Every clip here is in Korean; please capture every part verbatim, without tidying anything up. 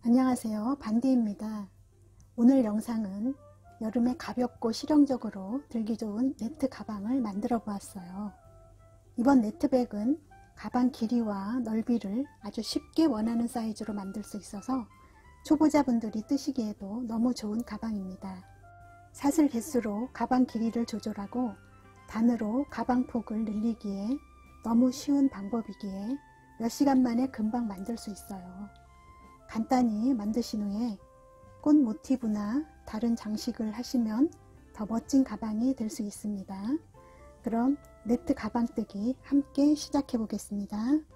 안녕하세요, 반디입니다. 오늘 영상은 여름에 가볍고 실용적으로 들기 좋은 네트 가방을 만들어 보았어요. 이번 네트백은 가방 길이와 넓이를 아주 쉽게 원하는 사이즈로 만들 수 있어서 초보자분들이 뜨시기에도 너무 좋은 가방입니다. 사슬 개수로 가방 길이를 조절하고 단으로 가방 폭을 늘리기에 너무 쉬운 방법이기에 몇 시간 만에 금방 만들 수 있어요. 간단히 만드신 후에 꽃 모티브나 다른 장식을 하시면 더 멋진 가방이 될 수 있습니다. 그럼 네트 가방 뜨기 함께 시작해 보겠습니다.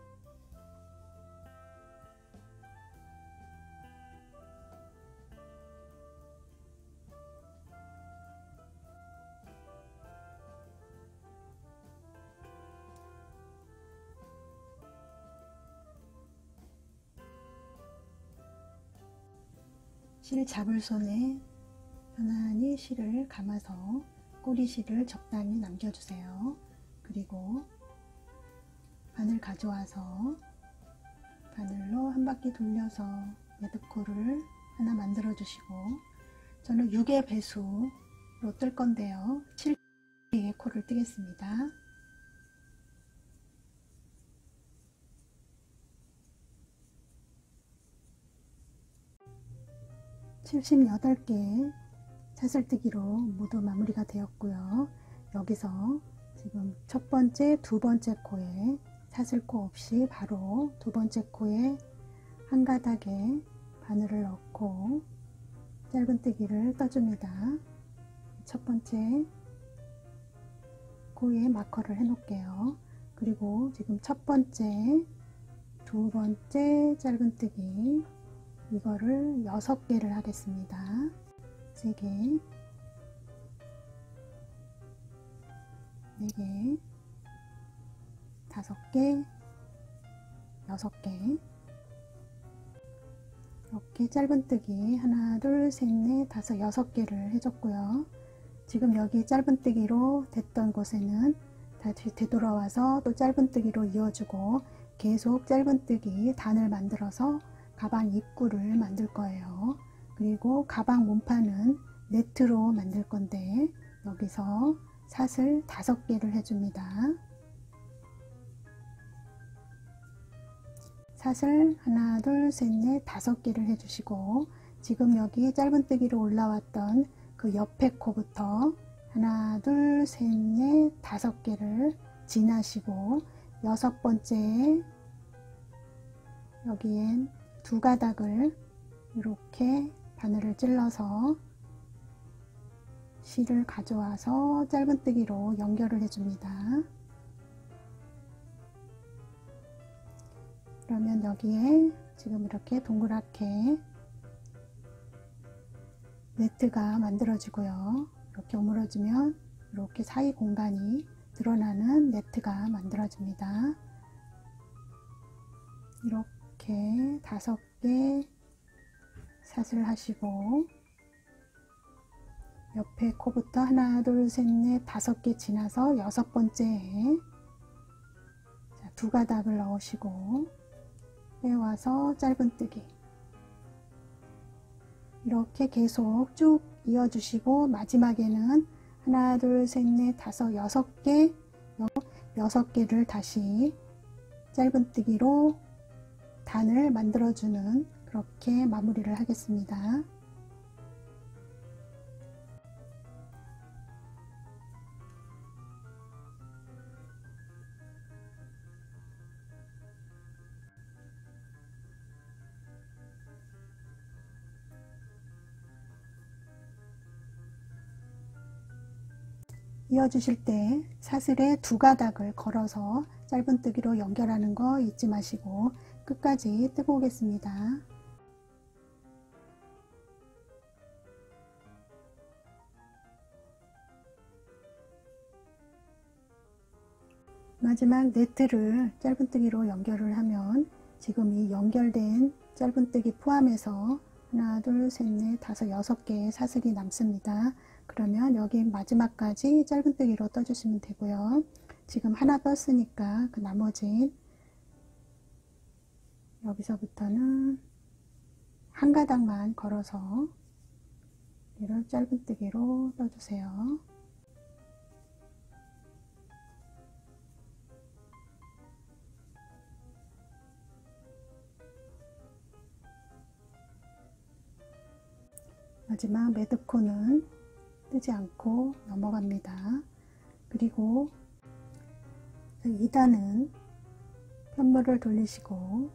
실 잡을 손에 편안히 실을 감아서 꼬리실을 적당히 남겨주세요. 그리고 바늘 가져와서 바늘로 한 바퀴 돌려서 매듭코를 하나 만들어 주시고, 저는 육 의 배수로 뜰 건데요, 칠 개의 코를 뜨겠습니다. 칠십팔 개의 사슬뜨기로 모두 마무리가 되었고요. 여기서 지금 첫 번째, 두 번째 코에 사슬코 없이 바로 두 번째 코에 한 가닥에 바늘을 넣고 짧은뜨기를 떠줍니다. 첫 번째 코에 마커를 해 놓을게요. 그리고 지금 첫 번째, 두 번째 짧은뜨기 이거를 여섯 개를 하겠습니다. 세 개, 네 개, 다섯 개, 여섯 개. 이렇게 짧은뜨기 하나, 둘, 셋, 넷, 다섯, 여섯 개를 해줬고요. 지금 여기 짧은뜨기로 됐던 곳에는 다시 되돌아와서 또 짧은뜨기로 이어주고 계속 짧은뜨기 단을 만들어서 가방 입구를 만들 거예요. 그리고 가방 몸판은 네트로 만들 건데 여기서 사슬 다섯 개를 해줍니다. 사슬 하나, 둘, 셋, 넷, 다섯 개를 해주시고, 지금 여기 짧은뜨기로 올라왔던 그 옆에 코부터 하나, 둘, 셋, 넷, 다섯 개를 지나시고, 여섯 번째 여기엔 두 가닥을 이렇게 바늘을 찔러서 실을 가져와서 짧은뜨기로 연결을 해줍니다. 그러면 여기에 지금 이렇게 동그랗게 네트가 만들어지고요. 이렇게 오므려주면 이렇게 사이 공간이 드러나는 네트가 만들어집니다. 이렇게 다섯 개 사슬 하시고 옆에 코부터 하나, 둘, 셋, 넷, 다섯 개 지나서 여섯 번째에 두 가닥을 넣으시고 빼와서 짧은뜨기 이렇게 계속 쭉 이어주시고, 마지막에는 하나, 둘, 셋, 넷, 다섯, 여섯 개, 여섯 개를 다시 짧은뜨기로 단을 만들어주는 그렇게 마무리를 하겠습니다. 이어주실 때 사슬에 두 가닥을 걸어서 짧은뜨기로 연결하는 거 잊지 마시고 끝까지 뜨고 오겠습니다. 마지막 네트를 짧은뜨기로 연결을 하면 지금 이 연결된 짧은뜨기 포함해서 하나, 둘, 셋, 넷, 다섯, 여섯 개의 사슬이 남습니다. 그러면 여기 마지막까지 짧은뜨기로 떠주시면 되고요. 지금 하나 떴으니까 그 나머지 여기서부터는 한 가닥만 걸어서 이를 짧은뜨기로 떠주세요. 마지막 매듭코는 뜨지 않고 넘어갑니다. 그리고 이 단은 편물을 돌리시고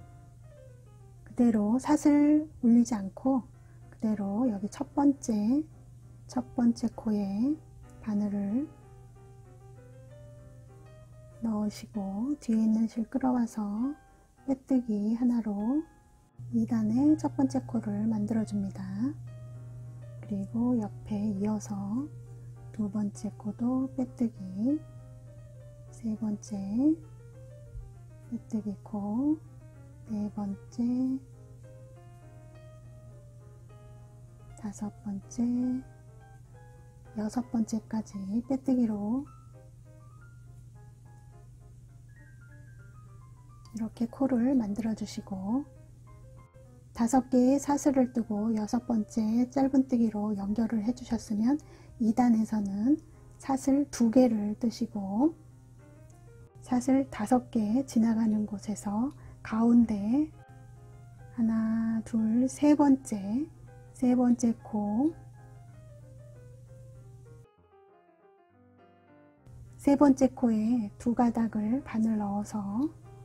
그대로 사슬 올리지 않고 그대로 여기 첫 번째 첫 번째 코에 바늘을 넣으시고 뒤에 있는 실 끌어와서 빼뜨기 하나로 이 단의 첫 번째 코를 만들어 줍니다. 그리고 옆에 이어서 두 번째 코도 빼뜨기, 세 번째 빼뜨기 코, 네 번째, 다섯 번째, 여섯 번째까지 빼뜨기로 이렇게 코를 만들어 주시고 다섯 개의 사슬을 뜨고 여섯 번째 짧은뜨기로 연결을 해 주셨으면 이 단에서는 사슬 두 개를 뜨시고 사슬 다섯 개 지나가는 곳에서 가운데 하나, 둘, 세 번째 세 번째 코, 세 번째 코에 두 가닥을 바늘 넣어서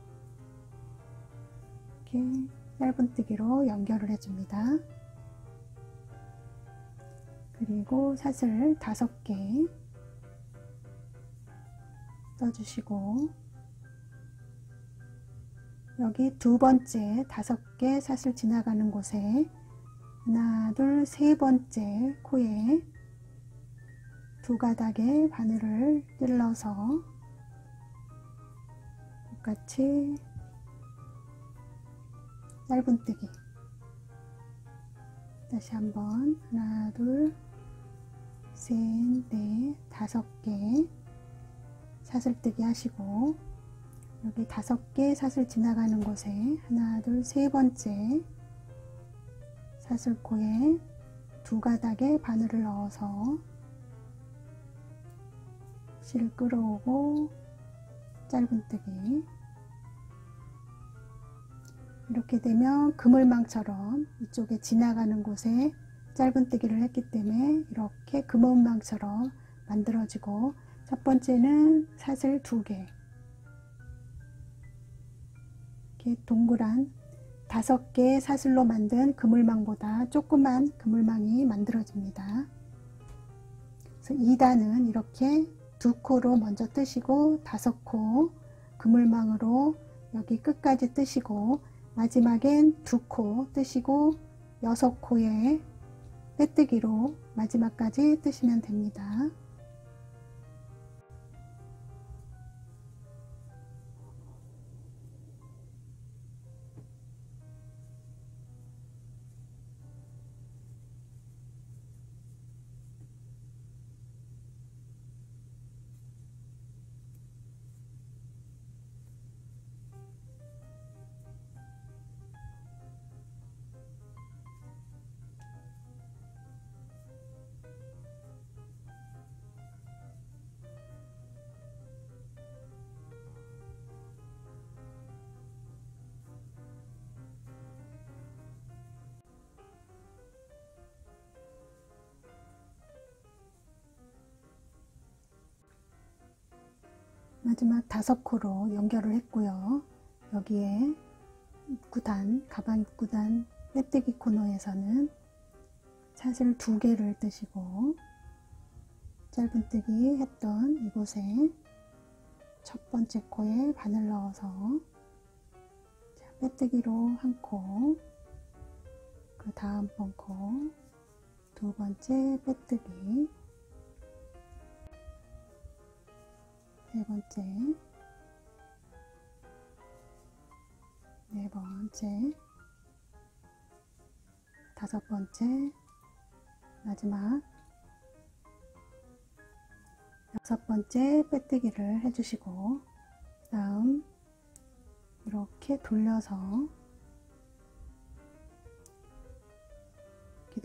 이렇게 짧은뜨기로 연결을 해줍니다. 그리고 사슬 다섯 개 떠주시고 여기 두 번째 다섯 개 사슬 지나가는 곳에 하나, 둘, 세 번째 코에 두 가닥의 바늘을 찔러서 똑같이 짧은뜨기 다시 한번 하나, 둘, 셋, 넷, 다섯 개 사슬뜨기 하시고 여기 다섯 개 사슬 지나가는 곳에 하나, 둘, 세 번째 사슬코에 두 가닥의 바늘을 넣어서 실 끌어오고 짧은뜨기 이렇게 되면 그물망처럼 이쪽에 지나가는 곳에 짧은뜨기를 했기 때문에 이렇게 그물망처럼 만들어지고 첫 번째는 사슬 두 개 이렇게 동그란 다섯 개의 사슬로 만든 그물망보다 조그만 그물망이 만들어집니다. 그래서 이 단은 이렇게 두 코로 먼저 뜨시고 다섯 코 그물망으로 여기 끝까지 뜨시고 마지막엔 두 코 뜨시고 여섯 코에 빼뜨기로 마지막까지 뜨시면 됩니다. 마지막 다섯 코로 연결을 했고요. 여기에 입구단, 가방 입구단 빼뜨기 코너에서는 사슬 두 개를 뜨시고 짧은뜨기 했던 이곳에 첫 번째 코에 바늘 넣어서 자, 빼뜨기로 한 코, 그 다음번 코, 두 번째 빼뜨기, 세 번째, 네 번째, 다섯 번째, 마지막 여섯 번째 빼뜨기를 해주시고 그 다음 이렇게 돌려서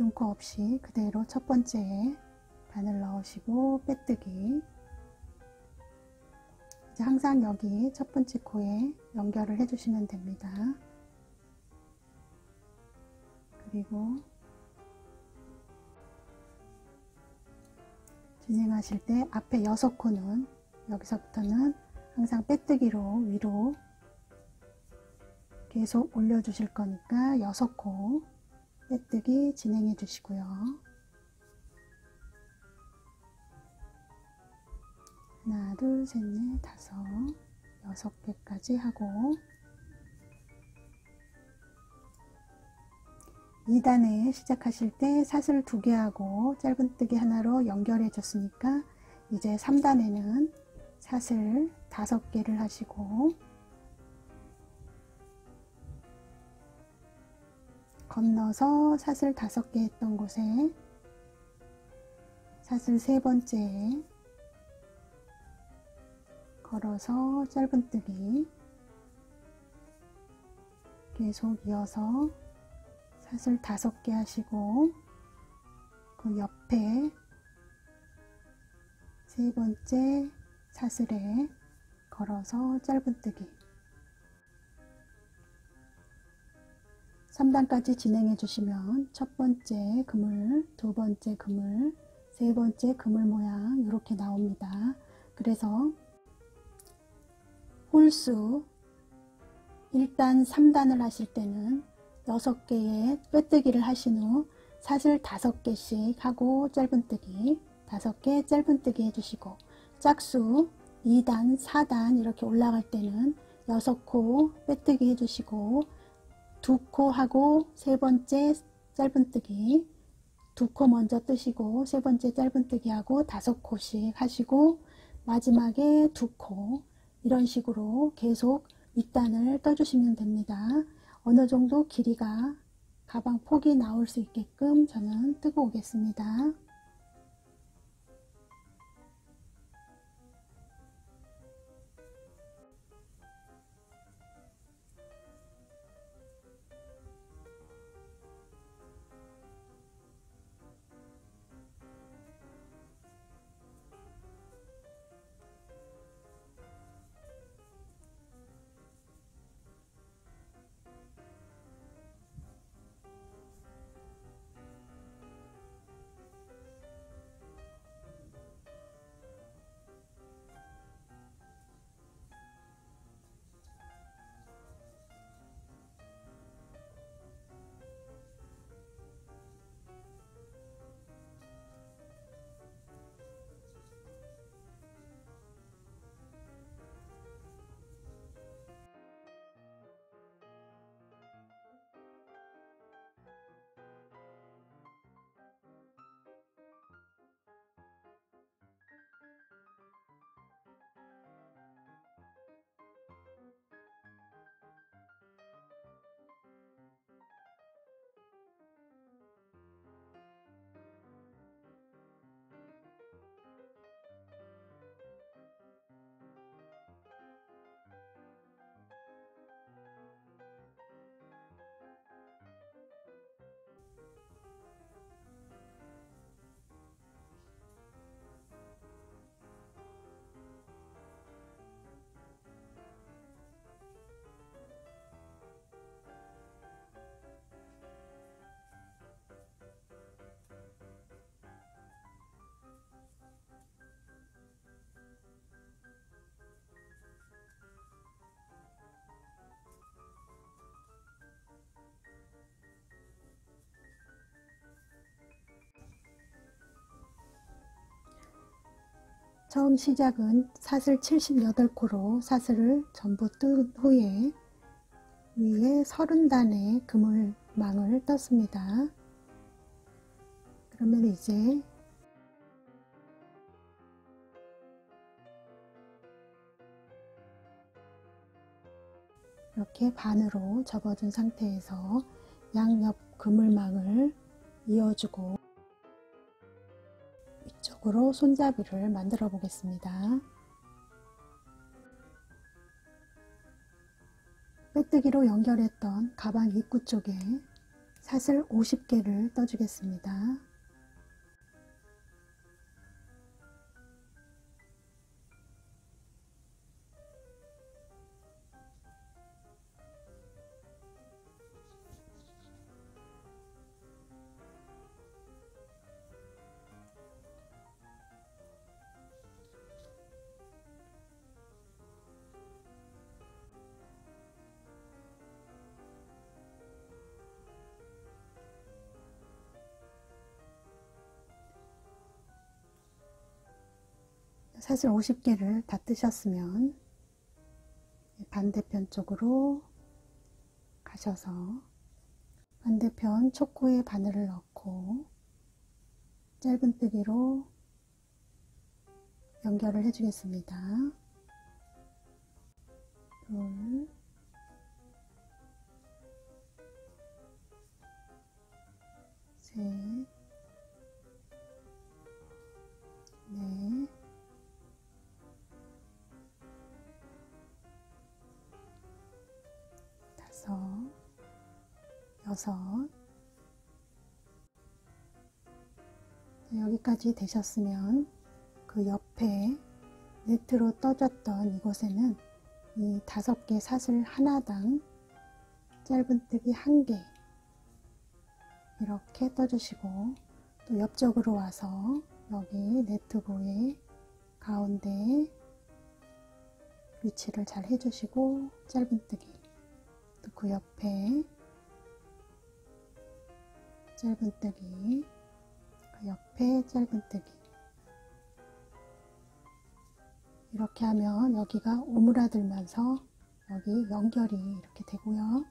기둥코 없이 그대로 첫 번째에 바늘 넣으시고 빼뜨기. 이제 항상 여기 첫 번째 코에 연결을 해주시면 됩니다. 그리고 진행하실 때 앞에 여섯 코는 여기서부터는 항상 빼뜨기로 위로 계속 올려주실 거니까 여섯 코 빼뜨기 진행해 주시고요. 하나, 둘, 셋, 넷, 다섯, 여섯 개까지 하고 이 단에 시작하실 때 사슬 두 개 하고 짧은뜨기 하나로 연결해 줬으니까 이제 삼 단에는 사슬 다섯 개를 하시고 건너서 사슬 다섯 개 했던 곳에 사슬 세 번째에 걸어서 짧은뜨기 계속 이어서 사슬 다섯 개 하시고 그 옆에 세 번째 사슬에 걸어서 짧은뜨기 삼 단까지 진행해 주시면 첫 번째 그물, 두 번째 그물, 세 번째 그물 모양 이렇게 나옵니다. 그래서 홀수 일 단, 삼 단을 하실 때는 여섯 개의 빼뜨기를 하신 후 사슬 다섯 개씩 하고 짧은뜨기 다섯 개 짧은뜨기 해주시고 짝수 이 단, 사 단 이렇게 올라갈 때는 여섯 코 빼뜨기 해주시고 두 코 하고 세 번째 짧은뜨기 두 코 먼저 뜨시고 세 번째 짧은뜨기 하고 다섯 코씩 하시고 마지막에 두 코 이런 식으로 계속 윗단을 떠주시면 됩니다. 어느 정도 길이가 가방 폭이 나올 수 있게끔 저는 뜨고 오겠습니다. 처음 시작은 사슬 칠십팔 코로 사슬을 전부 뜬 후에 위에 삼십 단의 그물망을 떴습니다. 그러면 이제 이렇게 반으로 접어준 상태에서 양옆 그물망을 이어주고 위쪽으로 손잡이를 만들어 보겠습니다. 빼뜨기로 연결했던 가방 입구 쪽에 사슬 오십 개를 떠주겠습니다. 사슬 오십 개를 다 뜨셨으면 반대편 쪽으로 가셔서 반대편 촉구에 바늘을 넣고 짧은뜨기로 연결을 해 주겠습니다. 둘, 셋, 넷, 다섯, 여섯. 여기까지 되셨으면 그 옆에 네트로 떠줬던 이곳에는 이 다섯 개 사슬 하나당 짧은뜨기 한 개 이렇게 떠주시고, 또 옆쪽으로 와서 여기 네트부의 가운데 위치를 잘 해주시고 짧은뜨기, 또 그 옆에 짧은뜨기, 그 옆에 짧은뜨기. 이렇게 하면 여기가 오므라들면서 여기 연결이 이렇게 되고요.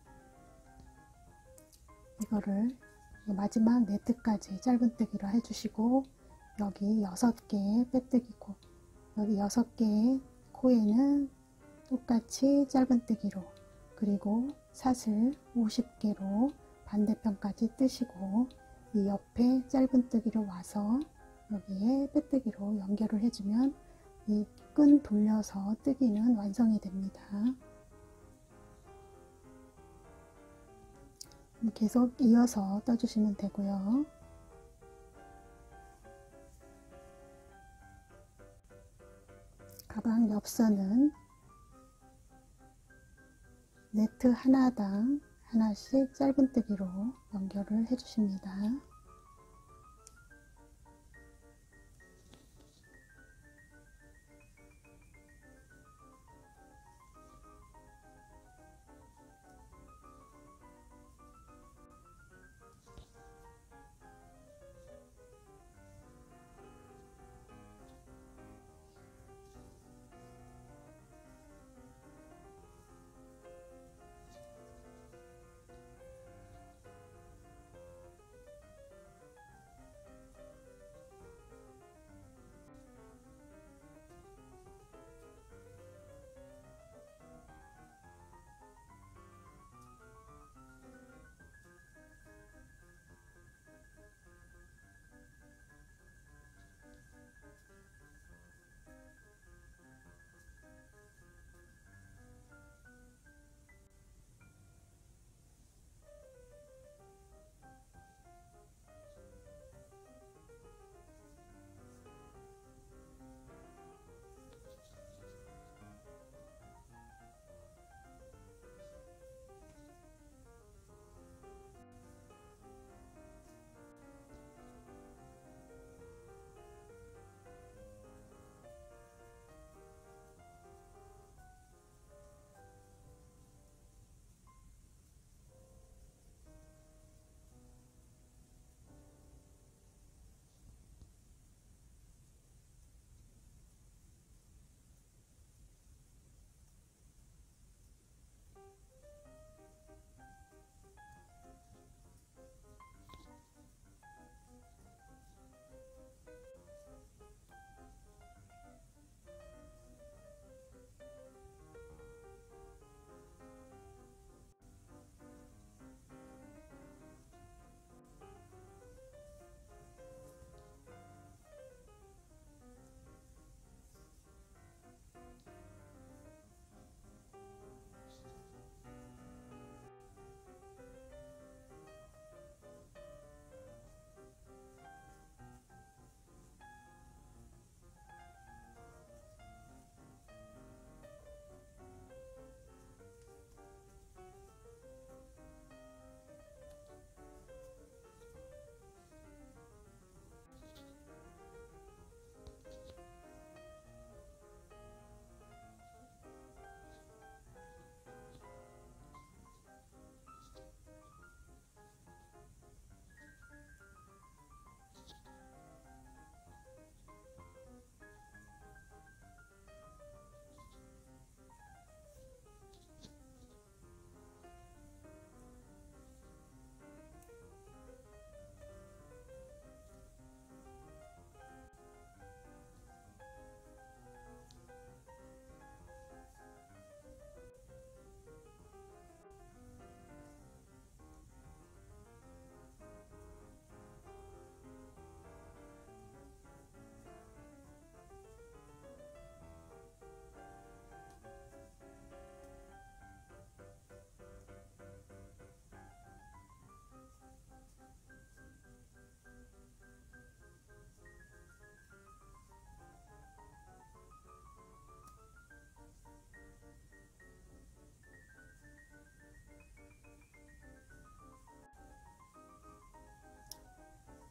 이거를 마지막 네트까지 짧은뜨기로 해주시고, 여기 여섯 개의 빼뜨기 코, 여기 여섯 개의 코에는 똑같이 짧은뜨기로, 그리고 사슬 오십 개로 반대편까지 뜨시고, 이 옆에 짧은뜨기로 와서 여기에 빼뜨기로 연결을 해주면 이 끈 돌려서 뜨기는 완성이 됩니다. 계속 이어서 떠주시면 되고요. 가방 옆선은 네트 하나당 하나씩 짧은뜨기로 연결을 해주십니다.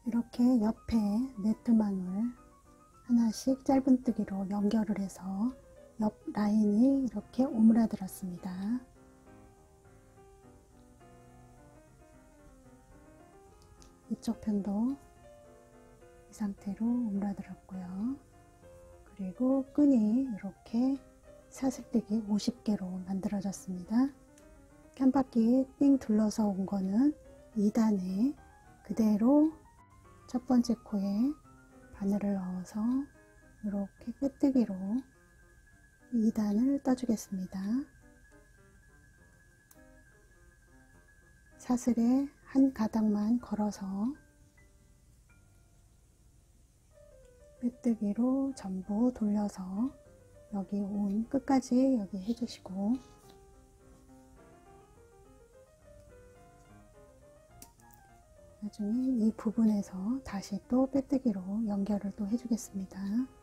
이렇게 옆에 네트망을 하나씩 짧은뜨기로 연결을 해서 옆 라인이 이렇게 오므라들었습니다. 이쪽 편도 이 상태로 오므라들었고요. 그리고 끈이 이렇게 사슬뜨기 오십 개로 만들어졌습니다. 한 바퀴 삥 둘러서 온 거는 이 단에 그대로 첫 번째 코에 바늘을 넣어서 이렇게 꿰뜨기로 이 단을 떠주겠습니다. 사슬에 한 가닥만 걸어서 꿰뜨기로 전부 돌려서 여기 온 끝까지 여기 해주시고, 나중에 이 부분에서 다시 또 빼뜨기로 연결을 또 해주겠습니다.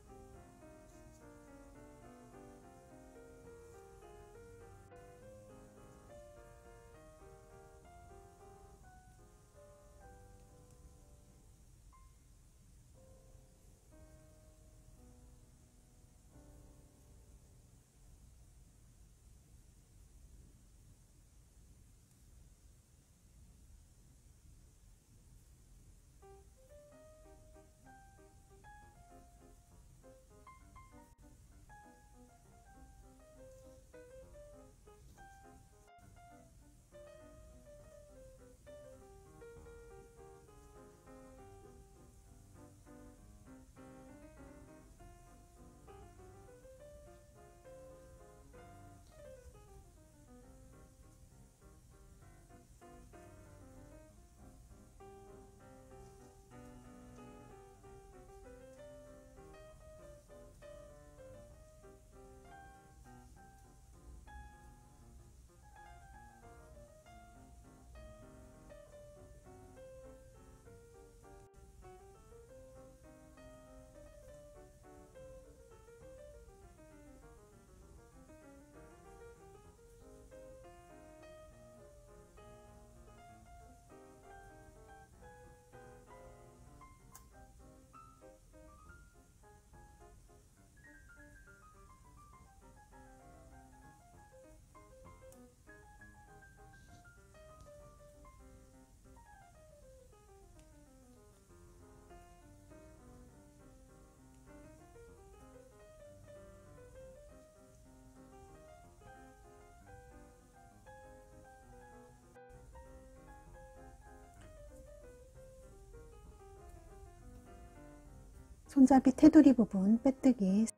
손잡이 테두리 부분 빼뜨기,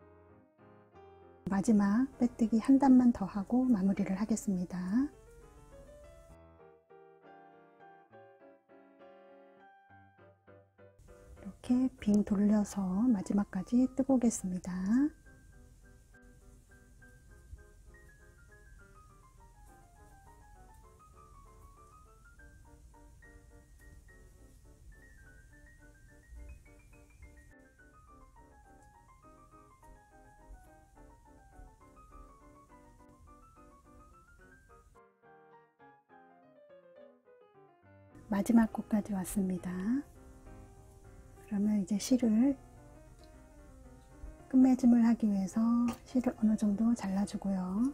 마지막 빼뜨기 한 단만 더 하고 마무리를 하겠습니다. 이렇게 빙 돌려서 마지막까지 뜨고 오겠습니다. 마지막 코까지 왔습니다. 그러면 이제 실을 끝매짐을 하기 위해서 실을 어느 정도 잘라주고요.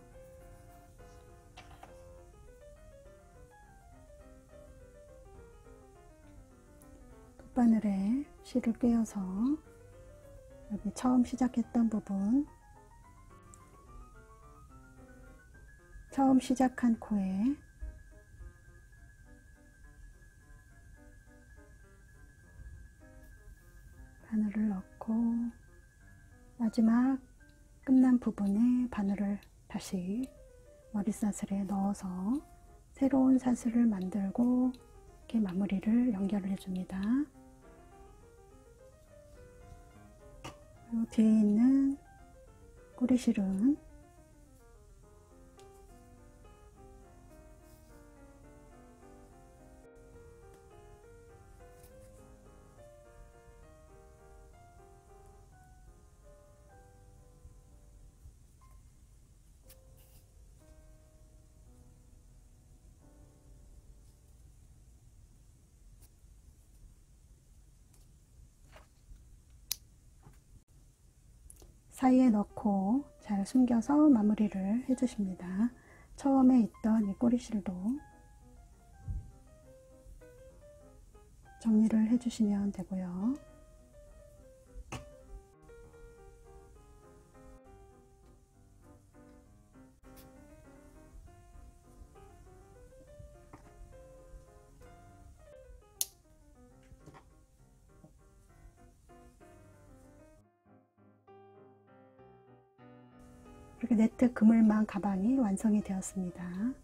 돗바늘에 실을 꿰어서 여기 처음 시작했던 부분, 처음 시작한 코에 바늘을 넣고 마지막 끝난 부분에 바늘을 다시 머리사슬에 넣어서 새로운 사슬을 만들고 이렇게 마무리를 연결을 해줍니다. 그리고 뒤에 있는 꼬리실은 사이에 넣고 잘 숨겨서 마무리를 해주십니다. 처음에 있던 이 꼬리실도 정리를 해주시면 되고요. 이렇게 네트 그물망 가방이 완성이 되었습니다.